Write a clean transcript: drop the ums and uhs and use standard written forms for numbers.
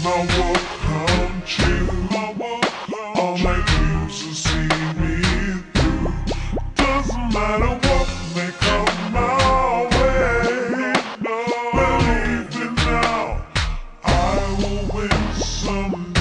my will come true. All my dreams will see me through. Doesn't matter what may come my way. Believe me now, I will win someday.